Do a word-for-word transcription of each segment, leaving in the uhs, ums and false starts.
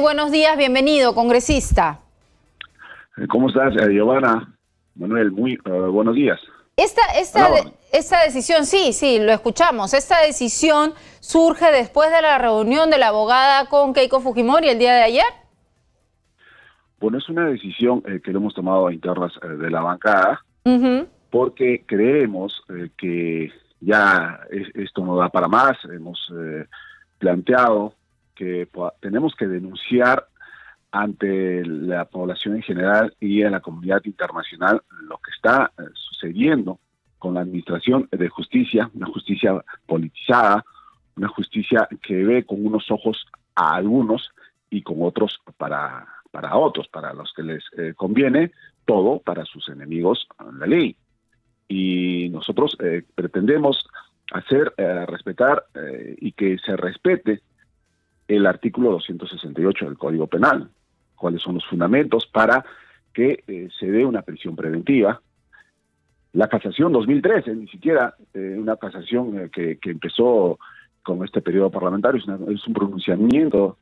buenos días, bienvenido, congresista. ¿Cómo estás, Giovanna? Manuel, muy uh, buenos días. Esta, esta, de, esta decisión, sí, sí, lo escuchamos. Esta decisión surge después de la reunión de la abogada con Keiko Fujimori el día de ayer. Bueno, es una decisión eh, que lo hemos tomado a internas eh, de la bancada, Uh-huh. porque creemos eh, que ya es, esto no da para más. Hemos eh, planteado que tenemos que denunciar ante la población en general y a la comunidad internacional lo que está eh, sucediendo con la administración de justicia, una justicia politizada, una justicia que ve con unos ojos a algunos y con otros para, para otros, para los que les eh, conviene, todo para sus enemigos la ley. Y nosotros eh, pretendemos hacer eh, respetar eh, y que se respete el artículo doscientos sesenta y ocho del Código Penal, cuáles son los fundamentos para que eh, se dé una prisión preventiva. La casación dos mil trece, ni siquiera eh, una casación eh, que, que empezó con este periodo parlamentario, es, una, es un pronunciamiento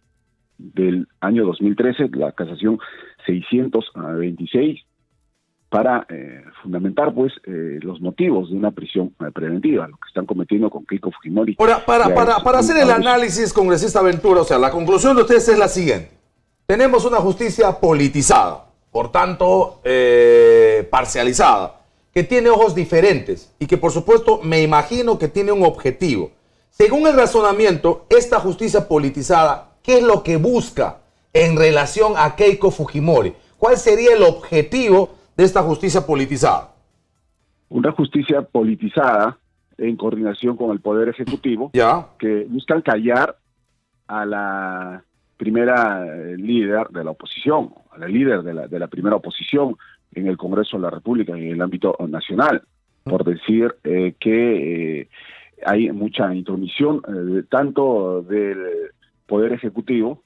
del año dos mil trece, la casación seiscientos veintiséis, para eh, fundamentar pues eh, los motivos de una prisión eh, preventiva, lo que están cometiendo con Keiko Fujimori. Ahora, para, para, para hacer el análisis, congresista Ventura, o sea, la conclusión de ustedes es la siguiente. Tenemos una justicia politizada, por tanto, eh, parcializada, que tiene ojos diferentes y que, por supuesto, me imagino que tiene un objetivo. Según el razonamiento, esta justicia politizada, ¿qué es lo que busca en relación a Keiko Fujimori? ¿Cuál sería el objetivo de esta justicia politizada? Una justicia politizada en coordinación con el Poder Ejecutivo, ¿Ya? Que buscan callar a la primera líder de la oposición, a la líder de la, de la primera oposición en el Congreso de la República y en el ámbito nacional, por decir eh, que eh, hay mucha intromisión eh, tanto del Poder Ejecutivo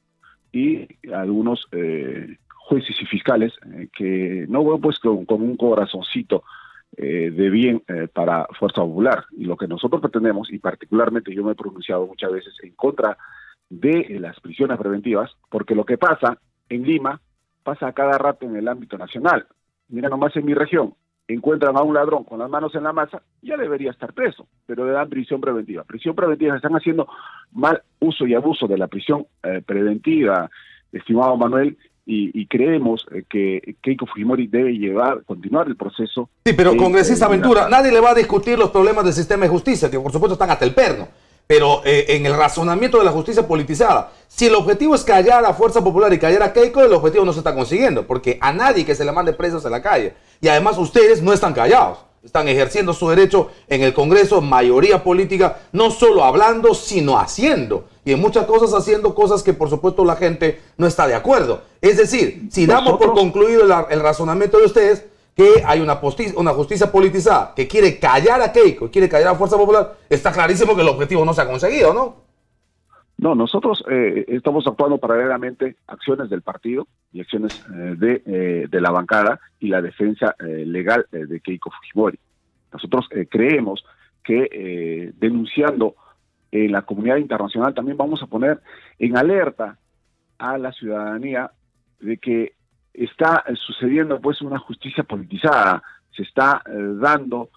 y algunos eh, jueces y fiscales eh, que no van pues con, con un corazoncito eh, de bien eh, para Fuerza Popular. Y lo que nosotros pretendemos, y particularmente yo me he pronunciado muchas veces en contra de eh, las prisiones preventivas, porque lo que pasa en Lima pasa a cada rato en el ámbito nacional. Mira nomás en mi región, encuentran a un ladrón con las manos en la masa, ya debería estar preso, pero le dan prisión preventiva. Prisión preventiva, están haciendo mal uso y abuso de la prisión eh, preventiva, estimado Manuel, y, y creemos eh, que Keiko Fujimori debe llevar, continuar el proceso. Sí, pero de, congresista eh, Ventura, nadie le va a discutir los problemas del sistema de justicia, que por supuesto están hasta el perno. Pero eh, en el razonamiento de la justicia politizada, si el objetivo es callar a Fuerza Popular y callar a Keiko, el objetivo no se está consiguiendo, porque a nadie que se le mande presos a la calle. Y además ustedes no están callados, están ejerciendo su derecho en el Congreso, mayoría política, no solo hablando, sino haciendo. Y en muchas cosas haciendo cosas que por supuesto la gente no está de acuerdo. Es decir, si damos Nosotros... por concluido el, el razonamiento de ustedes, que hay una, una justicia politizada que quiere callar a Keiko, quiere callar a Fuerza Popular, está clarísimo que el objetivo no se ha conseguido, ¿no? No, nosotros eh, estamos actuando paralelamente acciones del partido y acciones eh, de, eh, de la bancada y la defensa eh, legal eh, de Keiko Fujimori. Nosotros eh, creemos que eh, denunciando en la comunidad internacional también vamos a poner en alerta a la ciudadanía de que está sucediendo pues una justicia politizada, se está eh, dando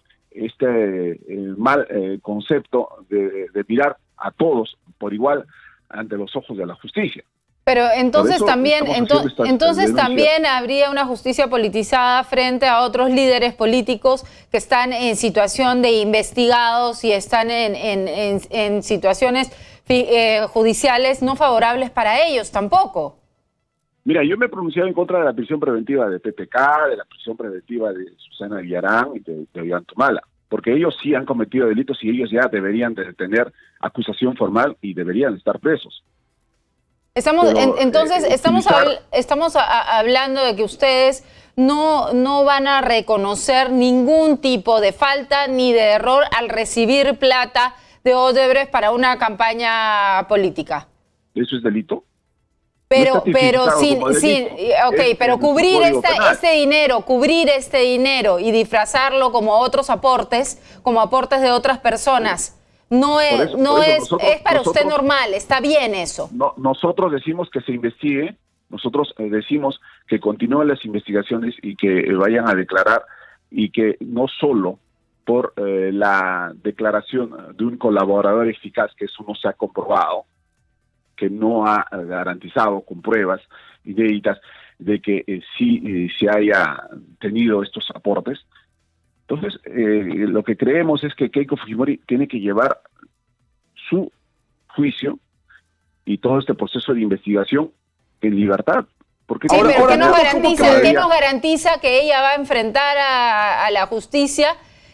este eh, mal eh, concepto de, de mirar a todos por igual ante los ojos de la justicia. Pero entonces también, ento entonces también habría una justicia politizada frente a otros líderes políticos que están en situación de investigados y están en, en, en, en situaciones eh, judiciales no favorables para ellos tampoco. Mira, yo me he pronunciado en contra de la prisión preventiva de P P K, de la prisión preventiva de Susana Villarán y de, de Ollantumala, porque ellos sí han cometido delitos y ellos ya deberían de tener acusación formal y deberían estar presos. Estamos, Pero, en, entonces, eh, estamos, utilizar... habl estamos a, a, hablando de que ustedes no, no van a reconocer ningún tipo de falta ni de error al recibir plata de Odebrecht para una campaña política. ¿Eso es delito? Pero, no pero sin, sin, ok, es, pero es cubrir esta, este dinero, cubrir este dinero y disfrazarlo como otros aportes, como aportes de otras personas, no es, eso, no es, nosotros, es para nosotros, usted normal, está bien eso. No, nosotros decimos que se investigue, nosotros eh, decimos que continúen las investigaciones y que eh, vayan a declarar, y que no solo por eh, la declaración de un colaborador eficaz, que eso no se ha comprobado, que no ha garantizado con pruebas inéditas de que eh, sí eh, se haya tenido estos aportes. Entonces, eh, lo que creemos es que Keiko Fujimori tiene que llevar su juicio y todo este proceso de investigación en libertad. Porque sí, ahora, pero ahora, ¿qué, nos ahora, garantiza, ¿qué nos garantiza que ella va a enfrentar a, a la justicia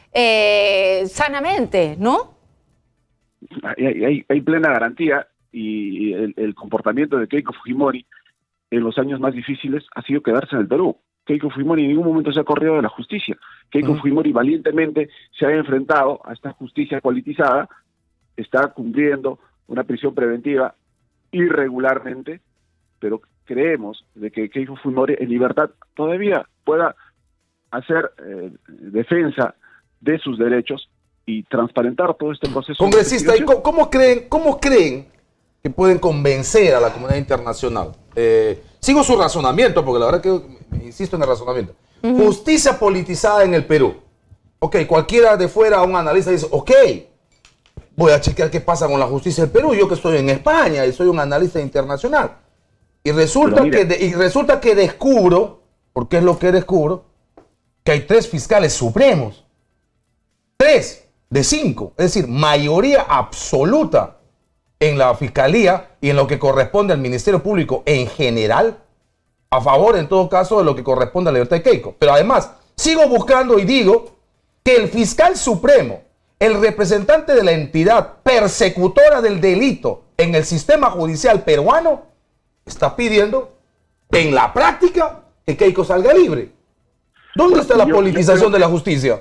eh, sanamente, no? Hay, hay, hay plena garantía, y el, el comportamiento de Keiko Fujimori en los años más difíciles ha sido quedarse en el Perú. Keiko Fujimori en ningún momento se ha corrido de la justicia. Keiko uh-huh. Fujimori valientemente se ha enfrentado a esta justicia politizada, está cumpliendo una prisión preventiva irregularmente, pero creemos de que Keiko Fujimori en libertad todavía pueda hacer eh, defensa de sus derechos y transparentar todo este proceso. Congresista, ¿y cómo creen, cómo creen que pueden convencer a la comunidad internacional? Eh, sigo su razonamiento, porque la verdad que insisto en el razonamiento. Uh-huh. Justicia politizada en el Perú. Ok, cualquiera de fuera, un analista dice, ok, voy a chequear qué pasa con la justicia del Perú, yo que estoy en España y soy un analista internacional. Y resulta, que, de, y resulta que descubro, porque es lo que descubro, que hay tres fiscales supremos. Tres de cinco. Es decir, mayoría absoluta en la Fiscalía y en lo que corresponde al Ministerio Público en general, a favor en todo caso de lo que corresponde a la libertad de Keiko. Pero además, sigo buscando y digo que el fiscal supremo, el representante de la entidad persecutora del delito en el sistema judicial peruano, está pidiendo en la práctica que Keiko salga libre. ¿Dónde está la yo, politización yo de la justicia?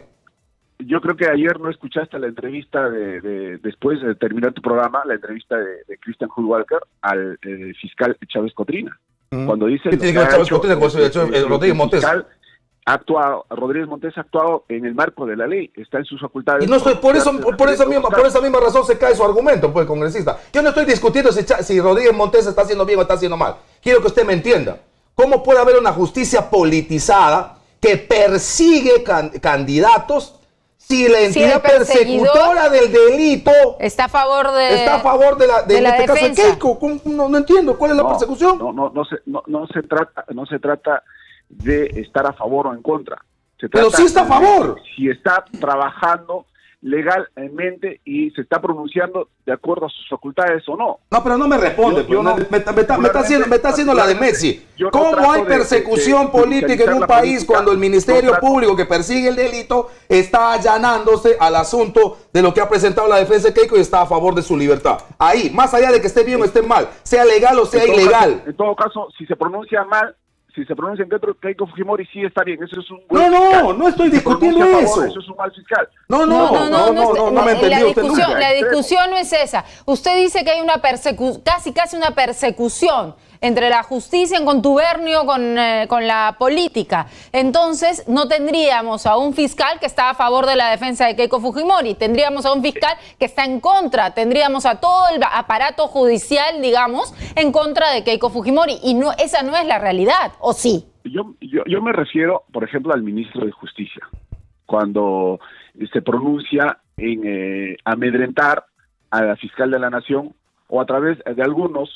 Yo creo que ayer no escuchaste la entrevista de, de después de terminar tu programa, la entrevista de, de Christian Hulwalker al eh, fiscal Chávez Cotrina. Mm. Cuando dice ¿Qué tiene que ver Chávez Cotrina con el Rodríguez Montes? Ha actuado, Rodríguez Montes ha actuado en el marco de la ley, está en sus facultades. Y no estoy, por eso, por, por esa misma, por esa misma razón se cae su argumento, pues, congresista. Yo no estoy discutiendo si, si Rodríguez Montes está haciendo bien o está haciendo mal. Quiero que usted me entienda. ¿Cómo puede haber una justicia politizada que persigue can, candidatos si la entidad si persecutora del delito está a favor de está a favor de la de, de la este defensa? Caso de Keiko? No, no entiendo cuál es no, la persecución. No, no, no se, no, no se trata, no se trata de estar a favor o en contra. Se trata Pero sí está a favor. De, si está trabajando legalmente y se está pronunciando de acuerdo a sus facultades o no. No, pero no me responde. Yo, yo no, me, me, me, está, me, está haciendo, me está haciendo la de Messi. ¿Cómo no hay persecución de, de, política en un país política, cuando el Ministerio no Público que persigue el delito está allanándose al asunto de lo que ha presentado la defensa de Keiko y está a favor de su libertad? Ahí, más allá de que esté bien o esté mal, sea legal o sea en ilegal. Caso, en todo caso, si se pronuncia mal, si se pronuncia en dentro, Keiko Fujimori sí está bien, eso es un buen No, fiscal. no, no estoy discutiendo favor, eso. Eso es un mal fiscal. No, no, no, no, no, no, no, no me entendió usted nunca. La discusión no es esa. Usted dice que hay una persecución, casi casi una persecución entre la justicia en contubernio con, eh, con la política. Entonces, no tendríamos a un fiscal que está a favor de la defensa de Keiko Fujimori, tendríamos a un fiscal que está en contra, tendríamos a todo el aparato judicial, digamos, en contra de Keiko Fujimori. Y no, esa no es la realidad, ¿o sí? Yo, yo, yo me refiero, por ejemplo, al ministro de Justicia, cuando se pronuncia en eh, amedrentar a la fiscal de la Nación o a través de algunos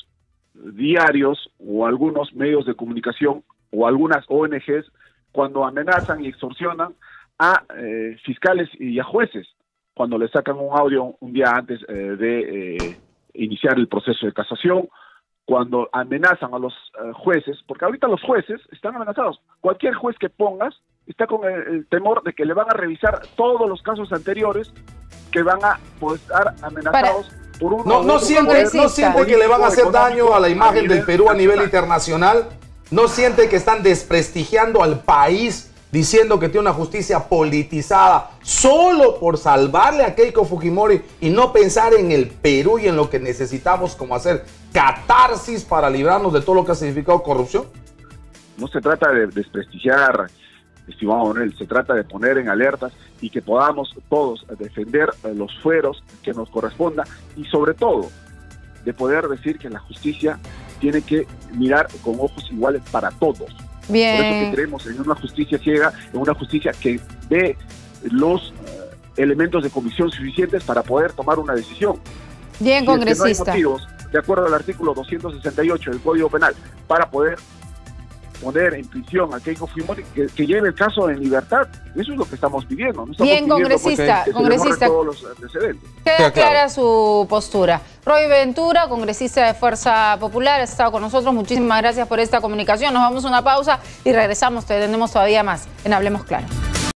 diarios o algunos medios de comunicación o algunas O N Ges cuando amenazan y extorsionan a eh, fiscales y a jueces, cuando le sacan un audio un día antes eh, de eh, iniciar el proceso de casación, cuando amenazan a los uh, jueces, porque ahorita los jueces están amenazados. Cualquier juez que pongas está con el, el temor de que le van a revisar todos los casos anteriores, que van a pues, estar amenazados Para... por uno. No, no siente, no siente que le van a hacer daño a la imagen del Perú a nivel internacional. No siente que están desprestigiando al país diciendo que tiene una justicia politizada solo por salvarle a Keiko Fujimori y no pensar en el Perú y en lo que necesitamos como hacer catarsis para librarnos de todo lo que ha significado corrupción. No se trata de desprestigiar estimado Manuel, se trata de poner en alertas y que podamos todos defender los fueros que nos corresponda y sobre todo de poder decir que la justicia tiene que mirar con ojos iguales para todos. Bien. Por eso que creemos en una justicia ciega, en una justicia que dé los uh, elementos de comisión suficientes para poder tomar una decisión. Bien, si congresista. Es que no hay motivos, de acuerdo al artículo doscientos sesenta y ocho del Código Penal, para poder poner en prisión a Keiko Fujimori, que, que lleve el caso en libertad. Eso es lo que estamos pidiendo. No estamos Bien, pidiendo, congresista, pues, que congresista. se todos los antecedentes. Queda Queda clara claro. su postura. Roy Ventura, congresista de Fuerza Popular, ha estado con nosotros. Muchísimas gracias por esta comunicación. Nos vamos a una pausa y regresamos. Tenemos todavía más en Hablemos Claro.